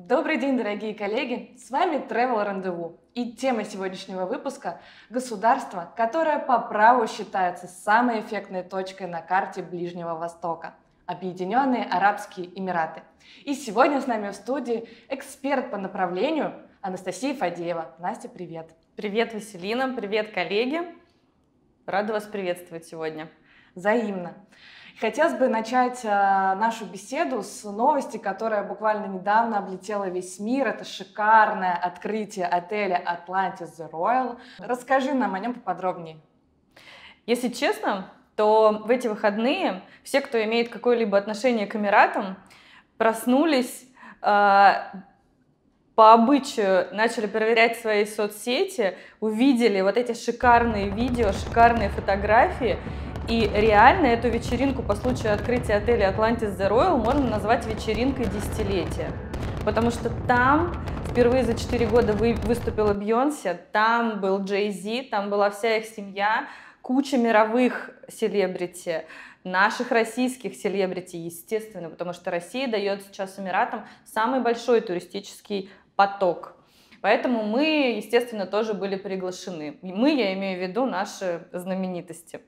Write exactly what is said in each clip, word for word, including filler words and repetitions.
Добрый день, дорогие коллеги! С вами Travel Rendezvous. И тема сегодняшнего выпуска – государство, которое по праву считается самой эффектной точкой на карте Ближнего Востока – Объединенные Арабские Эмираты. И сегодня с нами в студии эксперт по направлению Анастасия Фадеева. Настя, привет! Привет, Василина! Привет, коллеги! Рада вас приветствовать сегодня. Взаимно. Хотелось бы начать а, нашу беседу с новости, которая буквально недавно облетела весь мир. Это шикарное открытие отеля Atlantis The Royal. Расскажи нам о нем поподробнее. Если честно, то в эти выходные все, кто имеет какое-либо отношение к Эмиратам, проснулись, э, по обычаю начали проверять свои соцсети, увидели вот эти шикарные видео, шикарные фотографии. И реально эту вечеринку по случаю открытия отеля Atlantis The Royal можно назвать вечеринкой десятилетия. Потому что там впервые за четыре года выступила Бейонсе, там был Джей Зи, там была вся их семья, куча мировых селебрити, наших российских селебрити, естественно, потому что Россия дает сейчас Эмиратам самый большой туристический поток. Поэтому мы, естественно, тоже были приглашены. Мы, я имею в виду наши знаменитости.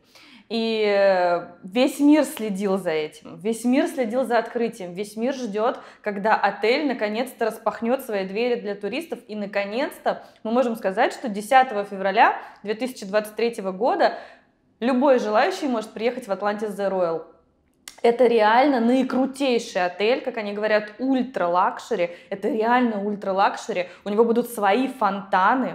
И весь мир следил за этим, весь мир следил за открытием, весь мир ждет, когда отель наконец-то распахнет свои двери для туристов. И наконец-то мы можем сказать, что десятого февраля две тысячи двадцать третьего года любой желающий может приехать в Atlantis The Royal. Это реально наикрутейший отель, как они говорят, ультра-лакшери. Это реально ультра-лакшери. У него будут свои фонтаны.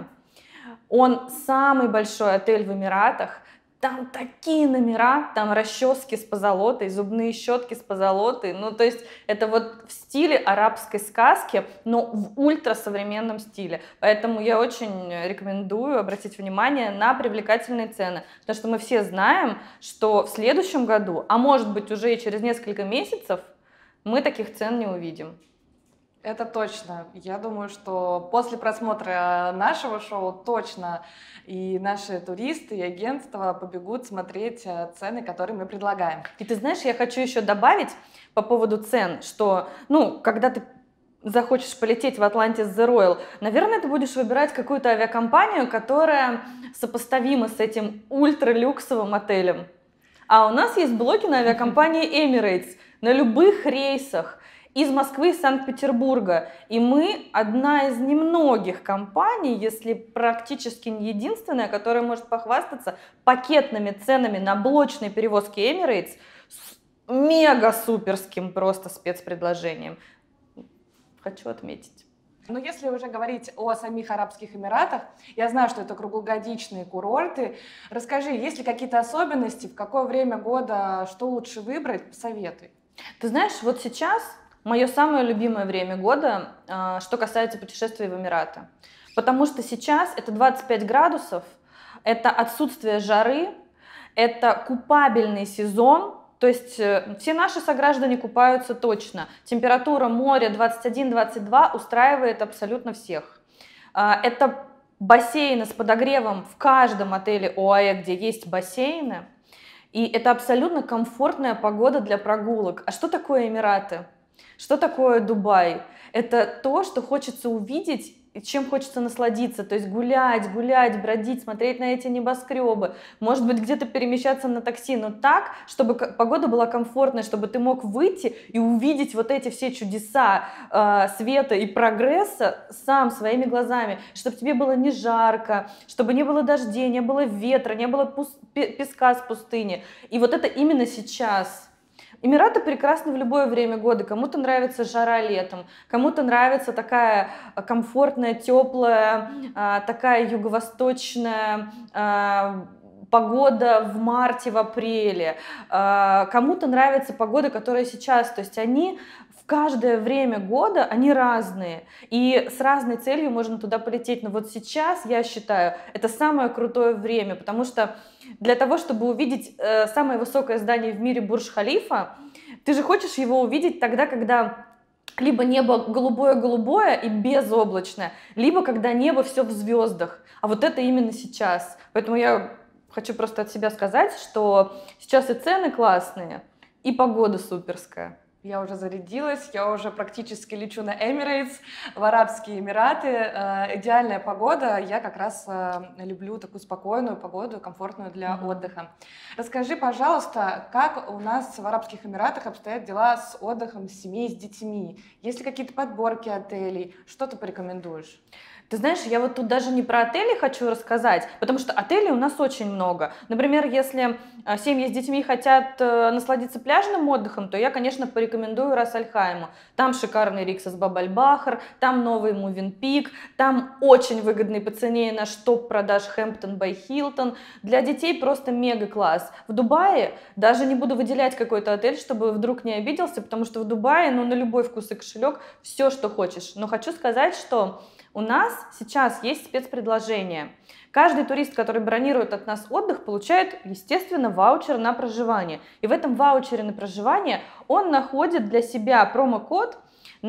Он самый большой отель в Эмиратах. Там такие номера, там расчески с позолотой, зубные щетки с позолотой. Ну, то есть это вот в стиле арабской сказки, но в ультрасовременном стиле. Поэтому я очень рекомендую обратить внимание на привлекательные цены. Потому что мы все знаем, что в следующем году, а может быть уже и через несколько месяцев, мы таких цен не увидим. Это точно. Я думаю, что после просмотра нашего шоу точно и наши туристы, и агентства побегут смотреть цены, которые мы предлагаем. И ты знаешь, я хочу еще добавить по поводу цен, что, ну, когда ты захочешь полететь в Atlantis The Royal, наверное, ты будешь выбирать какую-то авиакомпанию, которая сопоставима с этим ультралюксовым отелем. А у нас есть блоки на авиакомпании Emirates на любых рейсах из Москвы, из Санкт-Петербурга. И мы одна из немногих компаний, если практически не единственная, которая может похвастаться пакетными ценами на блочные перевозки Emirates с мега-суперским просто спецпредложением. Хочу отметить. Но если уже говорить о самих Арабских Эмиратах, я знаю, что это круглогодичные курорты. Расскажи, есть ли какие-то особенности, в какое время года, что лучше выбрать, посоветуй. Ты знаешь, вот сейчас мое самое любимое время года, что касается путешествий в Эмираты. Потому что сейчас это двадцать пять градусов, это отсутствие жары, это купабельный сезон. То есть все наши сограждане купаются точно. Температура моря двадцать один — двадцать два устраивает абсолютно всех. Это бассейны с подогревом в каждом отеле ОАЭ, где есть бассейны. И это абсолютно комфортная погода для прогулок. А что такое Эмираты? Что такое Дубай? Это то, что хочется увидеть, чем хочется насладиться. То есть гулять, гулять, бродить, смотреть на эти небоскребы. Может быть, где-то перемещаться на такси, но так, чтобы погода была комфортной, чтобы ты мог выйти и увидеть вот эти все чудеса э, света и прогресса сам, своими глазами. Чтобы тебе было не жарко, чтобы не было дождей, не было ветра, не было песка с пустыни. И вот это именно сейчас. Эмираты прекрасны в любое время года. Кому-то нравится жара летом, кому-то нравится такая комфортная, теплая, такая юго-восточная погода в марте, в апреле. Кому-то нравится погода, которая сейчас. То есть они в каждое время года, они разные. И с разной целью можно туда полететь. Но вот сейчас, я считаю, это самое крутое время, потому что для того, чтобы увидеть э, самое высокое здание в мире Бурдж-Халифа, ты же хочешь его увидеть тогда, когда либо небо голубое-голубое и безоблачное, либо когда небо все в звездах. А вот это именно сейчас. Поэтому я хочу просто от себя сказать, что сейчас и цены классные, и погода суперская. Я уже зарядилась, я уже практически лечу на Emirates, в Арабские Эмираты. Э, Идеальная погода. Я как раз э, люблю такую спокойную погоду, комфортную для Мгм. отдыха. Расскажи, пожалуйста, как у нас в Арабских Эмиратах обстоят дела с отдыхом семей с детьми? Есть ли какие-то подборки отелей? Что ты порекомендуешь? Ты знаешь, я вот тут даже не про отели хочу рассказать, потому что отелей у нас очень много. Например, если а, семьи с детьми хотят э, насладиться пляжным отдыхом, то я, конечно, порекомендую Рас Аль Хайму. Там шикарный Риксос Баб Аль Бахр, там новый Мувин Пик, там очень выгодный по цене наш топ продаж Хэмптон бай Хилтон. Для детей просто мега класс. В Дубае даже не буду выделять какой-то отель, чтобы вдруг не обиделся, потому что в Дубае, ну, на любой вкус и кошелек все, что хочешь. Но хочу сказать, что у нас сейчас есть спецпредложение. Каждый турист, который бронирует от нас отдых, получает, естественно, ваучер на проживание. И в этом ваучере на проживание он находит для себя промокод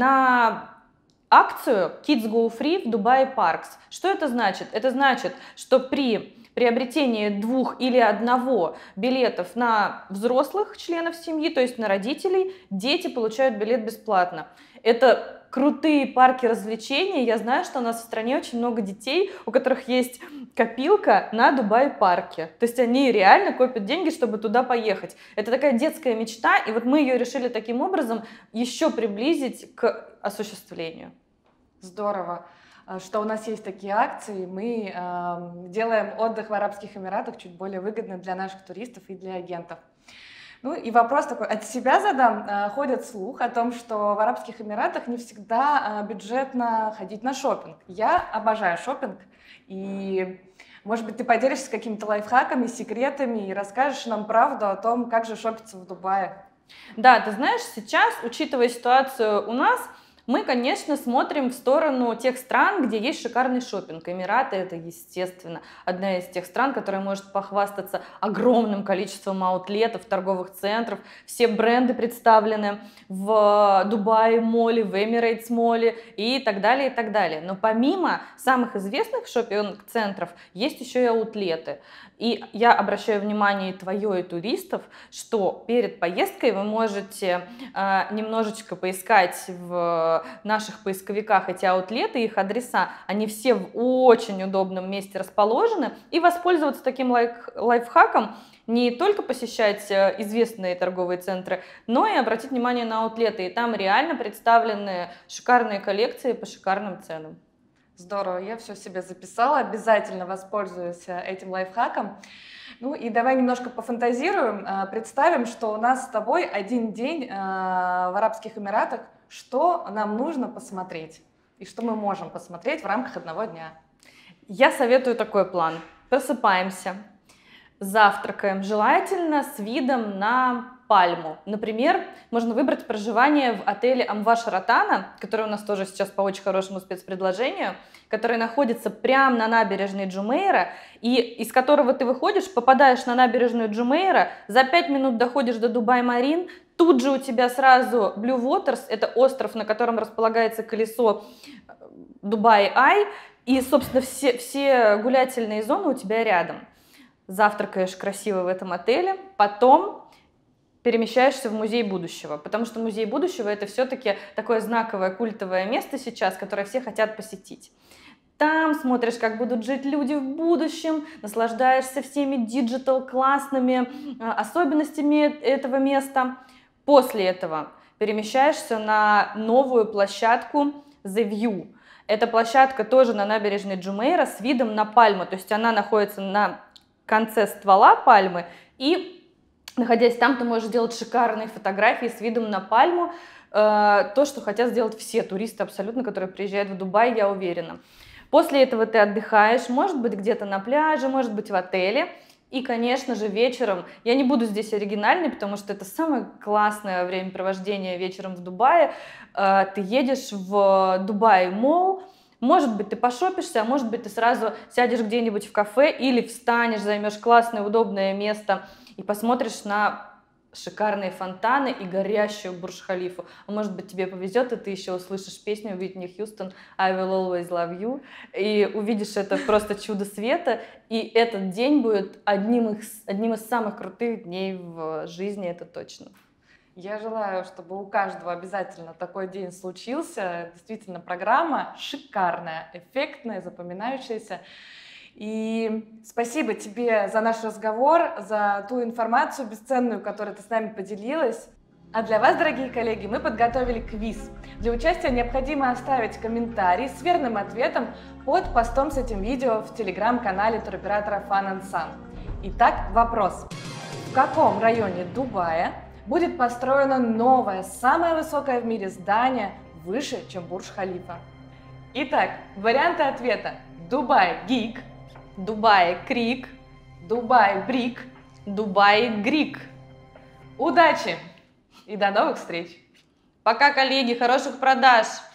на акцию Kids Go Free в Dubai Parks. Что это значит? Это значит, что при приобретении двух или одного билетов на взрослых членов семьи, то есть на родителей, дети получают билет бесплатно. Это крутые парки развлечений. Я знаю, что у нас в стране очень много детей, у которых есть копилка на Дубай-парке. То есть они реально копят деньги, чтобы туда поехать. Это такая детская мечта, и вот мы ее решили таким образом еще приблизить к осуществлению. Здорово, э, что у нас есть такие акции. Мы эм, делаем отдых в Арабских Эмиратах чуть более выгодным для наших туристов и для агентов. Ну и вопрос такой от себя задам. Э, Ходит слух о том, что в Арабских Эмиратах не всегда э, бюджетно ходить на шопинг. Я обожаю шопинг, и, может быть, ты поделишься какими-то лайфхаками, секретами и расскажешь нам правду о том, как же шопиться в Дубае. Да, ты знаешь, сейчас, учитывая ситуацию у нас, мы, конечно, смотрим в сторону тех стран, где есть шикарный шопинг. Эмираты — это, естественно, одна из тех стран, которая может похвастаться огромным количеством аутлетов, торговых центров. Все бренды представлены в Дубае моле, в Эмирейтс моле и так далее, и так далее. Но помимо самых известных шопинг-центров, есть еще и аутлеты. И я обращаю внимание и твое, и туристов, что перед поездкой вы можете э, немножечко поискать в наших поисковиках эти аутлеты, их адреса. Они все в очень удобном месте расположены. И воспользоваться таким лайк, лайфхаком, не только посещать известные торговые центры, но и обратить внимание на аутлеты. И там реально представлены шикарные коллекции по шикарным ценам. Здорово, я все себе записала, обязательно воспользуюсь э, этим лайфхаком. Ну и давай немножко пофантазируем, э, представим, что у нас с тобой один день э, в Арабских Эмиратах, что нам нужно посмотреть и что мы можем посмотреть в рамках одного дня. Я советую такой план. Просыпаемся, завтракаем, желательно с видом на Пальму. Например, можно выбрать проживание в отеле Амваш Ротана, который у нас тоже сейчас по очень хорошему спецпредложению, который находится прямо на набережной Джумейра, и из которого ты выходишь, попадаешь на набережную Джумейра, за пять минут доходишь до Дубай-Марин, тут же у тебя сразу Blue Waters, это остров, на котором располагается колесо Дубай-Ай, и, собственно, все, все гулятельные зоны у тебя рядом. Завтракаешь красиво в этом отеле, потом перемещаешься в музей будущего, потому что музей будущего — это все-таки такое знаковое культовое место сейчас, которое все хотят посетить. Там смотришь, как будут жить люди в будущем, наслаждаешься всеми диджитал-классными особенностями этого места. После этого перемещаешься на новую площадку The View. Эта площадка тоже на набережной Джумейра с видом на пальму, то есть она находится на конце ствола пальмы, и находясь там, ты можешь делать шикарные фотографии с видом на пальму, э, то, что хотят сделать все туристы абсолютно, которые приезжают в Дубай, я уверена. После этого ты отдыхаешь, может быть, где-то на пляже, может быть, в отеле. И, конечно же, вечером, я не буду здесь оригинальной, потому что это самое классное времяпровождение вечером в Дубае. Э, ты едешь в Дубай Молл, может быть, ты пошопишься, а может быть, ты сразу сядешь где-нибудь в кафе или встанешь, займешь классное, удобное место и посмотришь на шикарные фонтаны и горящую Бурдж-Халифу. А может быть, тебе повезет, и ты еще услышишь песню Уитни Хьюстон «I will always love you», и увидишь это просто чудо света, и этот день будет одним из, одним из самых крутых дней в жизни, это точно. Я желаю, чтобы у каждого обязательно такой день случился. Действительно, программа шикарная, эффектная, запоминающаяся. И спасибо тебе за наш разговор, за ту информацию бесценную, которой ты с нами поделилась. А для вас, дорогие коллеги, мы подготовили квиз. Для участия необходимо оставить комментарий с верным ответом под постом с этим видео в телеграм-канале туроператора Fun and Sun. Итак, вопрос. В каком районе Дубая будет построено новое, самое высокое в мире здание, выше, чем Бурдж-Халифа? Итак, варианты ответа. Дубай Гик, Дубай Крик, Дубай Брик, Дубай Грик. Удачи и до новых встреч! Пока, коллеги, хороших продаж!